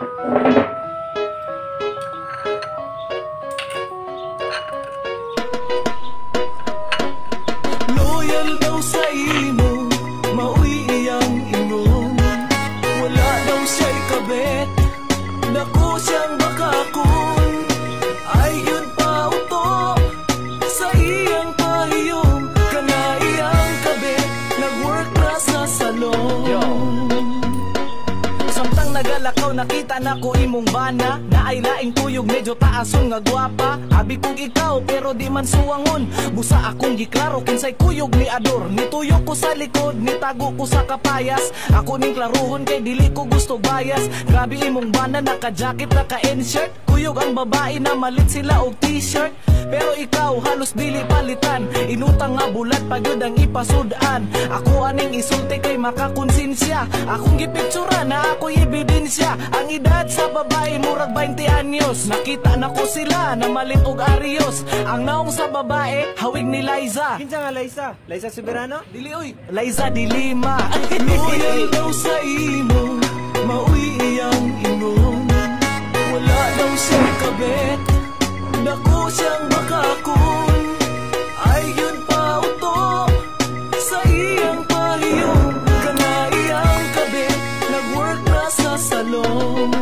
Loyal daw sa imo, mauy iyang ingon. Wala daw siya'y kabet, dako siyang bakakon. Ay yun pa uto, sa iyang pahiyom. Kana iyang kabet, nag-work na sa salon. Samtang nagalakaw, nakita na ko imong bana, na ay laing tuyog, medyo taason nga gwapa. Abi kong ikaw, pero di man suwangon. Busa akong giklaro, kinsay kuyog ni ador. Nituyok ko sa likod, nitago ko sa kapayas. Ako ning klaruhon, kay dili ko gusto bias. Grabe imong bana, naka-jacket, naka-n-shirt. Kuyog ang babae na malit sila og t-shirt. Pero ikaw halos dili palitan, inutang nga bulat pagyud ang ipasudan. Ako aning isulti kay makakonsensya, akong gipictura na ako'y ebidensya. Ang edad sa babae murag 20 anyos, nakita na ko sila na malit og arios. Ang naong sa babae hawig ni Liza. Kinsa nga Liza? Liza Soberano? Dili oy, Liza Dilima. Loyal daw sa imo, mauy iyang ingon. Wala daw siyang kabet, dako siyang bakakon. Ay yun pa uto, sa iyang pahiyom. Kana iyang kabet, nag-work na sa salon.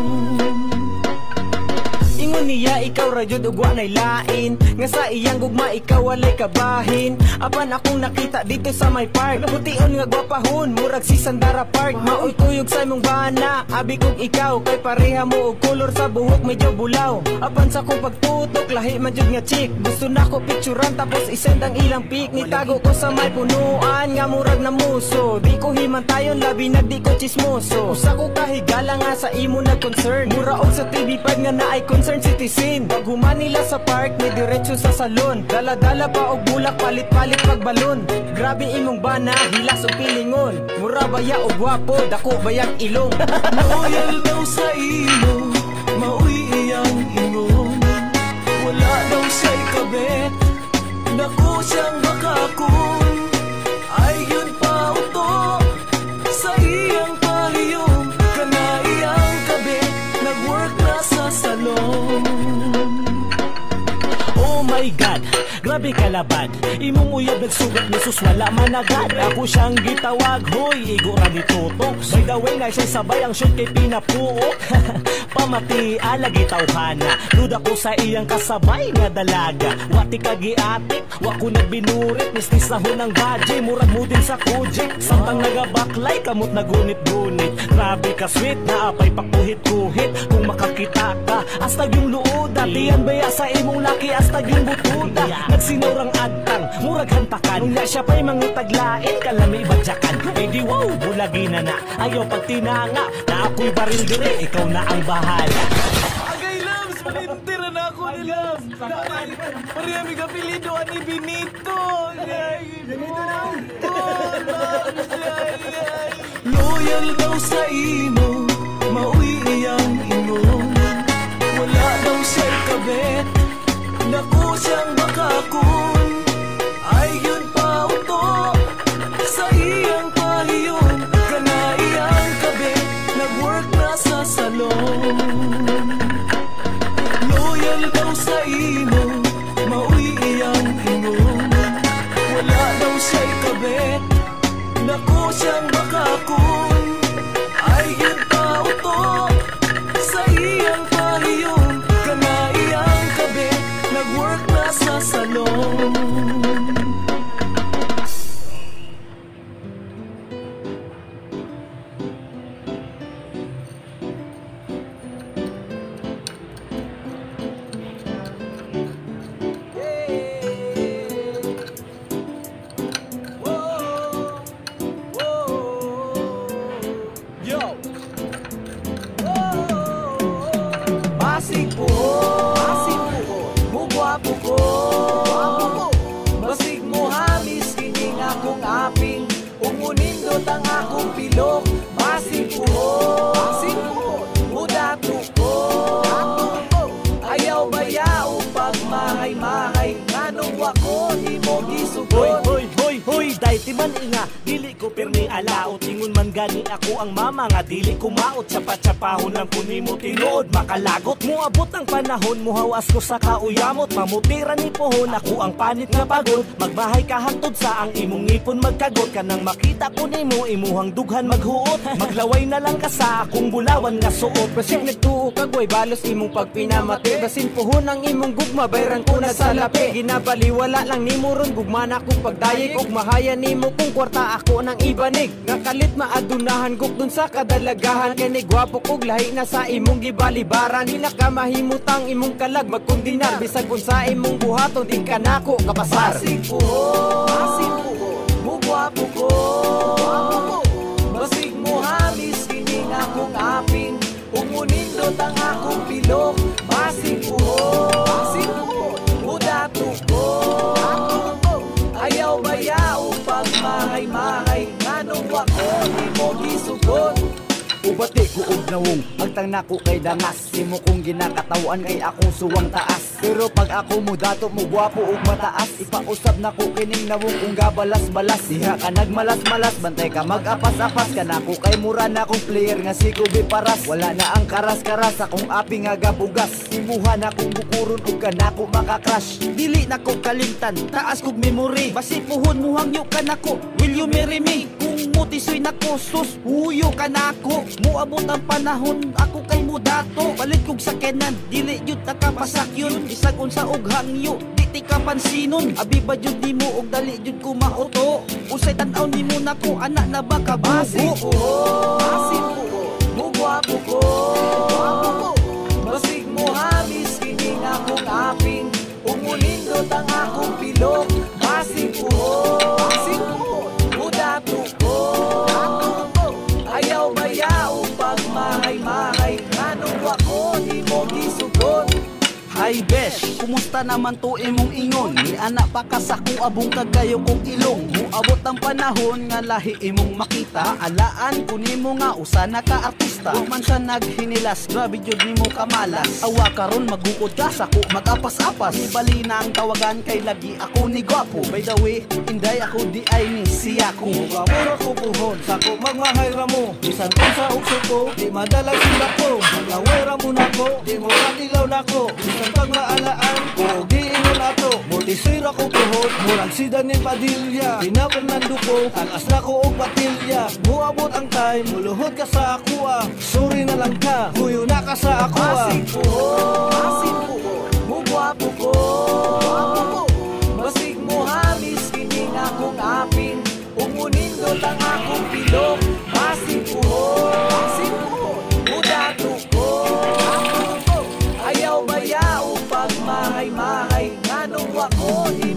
Ingon niya ikaw rayod ug wa nay lain, nga sa iyang gugma ikaw walay kabahin. Apan akong nakita dito sa may park, pution nga gwapahon, murag si Sandara Park. Maoy kuyog sa imong bana, abi kog ikaw, kay pareha mo og kolor sa buhok medyo bulaw. Apan sa kong pagtutok, lahi man jud nga chick. Gusto na ko picturean tapos isend ang ilang pic. Nitago ko sa may punuan, nga murag na muso. Di ko himantayon, labi na di ko chismoso. Usa ko kahigala nga sa imo na concern, mura og sa TV5 nga naay concern citizen. Pag human nila sa park, may diretso sa salon. Dala-dala pa og bulak, palit-palit pagbalon. Grabe imong bana, hilas og pilingon. Mura baya og gwapo, dako bayang ilong. Loyal daw sa imo, mauy iyang ingon. Wala daw siya'y kabet, dako siyang bakakon. Ay yun pa uto, sa iyang pahiyom. Kana iyang kabet, nag-work na sa salon. Oh my God, grabe kalabad. Imong uyab nagsugat ni sus wala man agad. Ako siyang gitawag, hoy, igo ra ni tutok. By the way nga siya sabay ang shoot kay pinapuok. Pamati alagi tawhana, duda ko sa iyang kasabay nga dalaga. Wati kagiatik, wa ko nagbinurit. Mistis na hunang baji, murag mo din sa kujik. Samtang nagabaklay, kamot nagunit-gunit. Grabe ka sweet, naapay pakuhit-kuhit. Kung makakita ka, astag yung luoda. Tiyan baya sa imong laki, astag yung butuda. Nagsinurang adtang, murag hantakan. Nung na siya pa'y mangutaglait, kalami badyakan. Eh di wow, bulagi na na, ayaw pagtinanga. Na ako'y baril dire, ikaw na ang bahala. Agay loves, malintira na ako ni loves. Pariyami ka pilido ani Benito. Benito na. Loyal daw sa imo, mauy iyang ingon. Wala daw siya'y kabet, dako siyang bakakon. Ay yun pa uto, sa iyang pahiyom. Kana iyang kabet, nag-work na sa salon. Loyal daw sa imo, mauy iyang ingon. Wala daw siya'y kabet, dako siyang bakakon. Ay yun pa uto, sa iyang pahiyom. Kana iyang kabet, nag-work na sa salon. Basig po, mugwapo ko. Basig mo hamis, kining akong aping. Umunindot ang akong pilok. Basig po, mudato ko. Ayaw bayao pag mahay-mahay. Nganong wako ni mo gisugot. Hoy, dahil ti man inga, dili ko super ni alaot. Ingon man gani ako ang mama nga dili kumaot. Tsapa-tsapahon lang kuni mo tinuod makalagot. Muabot ang panahon muhawas ko sa kauyamot. Mamutira ni pohon ako ang panit nga pagod. Magbahay ka hangtod sa ang imong ngipon magkagot. Kanang makita ko nimo imuhang dughan maghuot. Maglaway na lang ka sa akong bulawan nga suot. Basig nagtuo kagway balos imong pagpinamati. Basin pohon ang imong gugma bayran ko na sa lapi. Ginabaliwala lang nimo ron gugma na kong pagdayeg. Ug mahaya nimo kung kwarta ako nang ibanig. Nakalit maadunahan gug dun sa kadalagahan. Kani gwapo kog lahi na sa imong gibalibaran. Di na ka mahimutang imong kalag magkundinar. Bisag kung sa imong buhaton di ka nako kapasar. Basig pohon, mugwapo ko. Basig mo hamis kining akong aping. Umunindot ang akong pilok. Basig pohon, mudato ko. Ayaw bayaw pag mahay-mahay. Nganong wako di mo gisugot. Ubati ko og nawong agtang nako kay dangas. Imo kong ginakatawan kay akong suwang taas. Pero pag ako mo dato mo gwapo og mataas. Ipausab nako kining nawong kung gabalas-balas. Diha ka nagmalas-malas bantay ka mag-apas-apas. Kanako kay mura na akong player nga si Kubi Paras. Wala na ang karas-karas akong api nga gabugas. Imuha na akong bukuron ug kanako makakrush. Dili nako kalimtan taas kog memory. Basi puhon mo hangyo kanako. Will you marry me? Kung mutisoy nako sus huyo kanako. Muabot ang panahon ako kay mudato. Balik kog sakenan dili jud nakapasak yun. Bisag unsa og hangyo di ti ka pansinon. Abi ba jud nimo og dali jud ko mauto. Usay tan-aw nimo nako anak na ba ka Basig pohon, mugwapo ko. Basig mo hamis kining akong aping. Umunindot ang akong pilok. Basig pohon, mudato ko. Ayaw bayaw pag mahay-mahay. Nganong wako di mo gisugot. Hi besh, kumusta naman to imong ingon? Ni anak pa kasako abong kagayo kong ilong. Muabot ang panahon nga lahi imong makita. Alaan ko nimo nga usa na ka artista. Wa man sa naghinilas, grabe jud nimo kamalas. Awa karon magukod ka sako mag-apas-apas. Ibali na ang tawagan kay lagi ako ni gwapo. By the way, inday ako di ay ni siya ko. Mura ko puhon, sako magmahay ramo. Bisan kung sa ukso ko, di madalag sila ko. Maglawera mo na ko, di mo katilaw na ko. Bisan pag maalaan ko, di ingon ato. Multisira ko puhon, murag si Daniel Padilla. Ina Fernando ko, tagas na ko og patilya. Muabot ang time, muluhod ka sa akua. Sorry na lang ka, huyo na ka sa akua. Basig pohon, mugwapo ko. Basig mo hamis kining akong aping. Umunindot ang akong pilok. Basig pohon, mudato ko. Ayaw bayaw pag mahay-mahay. Nganong wako di